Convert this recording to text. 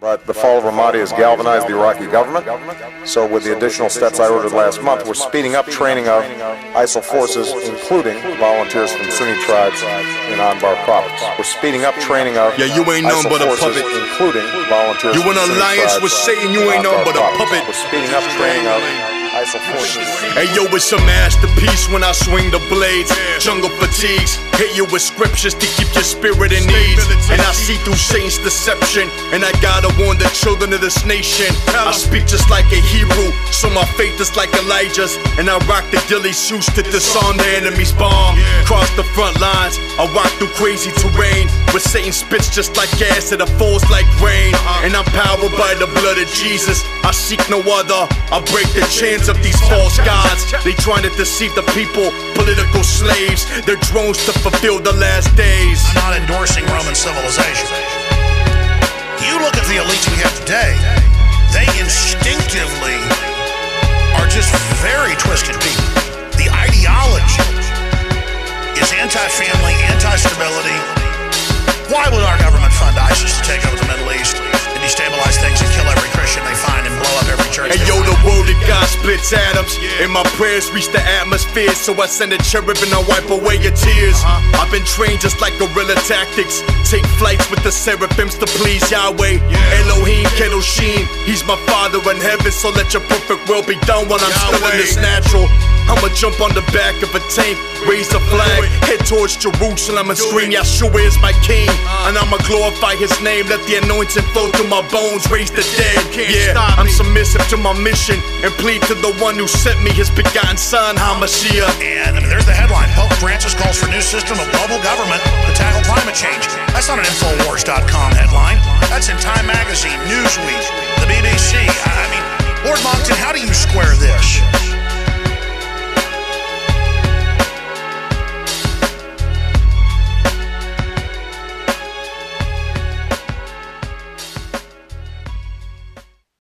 But the fall of Ramadi has galvanized the Iraqi government. So with the additional steps I ordered last month, we're speeding up training of ISIL forces, including volunteers from Sunni tribes in Anbar province. We're speeding up training of you ain't nothing but a puppet. Including volunteers you from in alliance with Satan, you ain't nothing but a puppet. We're speeding up training of ISIL forces. Hey yo, it's a masterpiece when I swing the blades. Jungle fatigues, hit you with scriptures to keep your spirit in ease. And I see through Satan's deception, and I gotta warn the children of this nation. I speak just like a Hebrew, so my faith is like Elijah's. And I rock the ghillie suits to disarm the enemy's bomb. Cross the front lines, I walk through crazy terrain, where Satan spits just like gas and it falls like rain. And I'm powered by the blood of Jesus, I seek no other. I break the chains of these false gods. They trying to deceive the people, political slaves. They're drones to fulfill the last days. I'm not endorsing Roman civilization. You look at the elites we have today, they instinctively are just very twisted people. The ideology is anti-family, anti-stability. Why would our government fund ISIS to take over the Middle East and destabilize things and kill every Christian they find and blow up every church? Hey yo, the word of God splits atoms, and my prayers reach the atmosphere. So I send a cherub and I wipe away your tears. I've been trained just like guerrilla tactics. Take flights with the seraphims to please Yahweh. Elohim Kedoshim, He's my Father in heaven. So let your perfect will be done while I'm still in this natural. I'ma jump on the back of a tank, raise a flag, head towards Jerusalem and scream Yeshua is my king. And I'ma glorify his name, let the anointing flow through my bones, raise the dead. Yeah, I'm submissive to my mission and plead to the one who sent me, his begotten son, HaMashiach. And there's the headline: Pope Francis calls for new system of global government to tackle climate change. That's not an Infowars.com headline. That's in Time Magazine, Newsweek, the BBC. I mean, Lord Monckton, how do you square this?